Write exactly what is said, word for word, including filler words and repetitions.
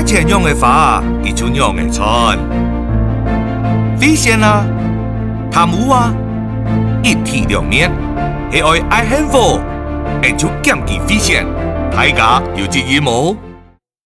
钱养的花，伊就养的春。飞仙啊，贪污啊，一体两面，喜爱爱幸福，会就减记飞仙，大家有志一谋。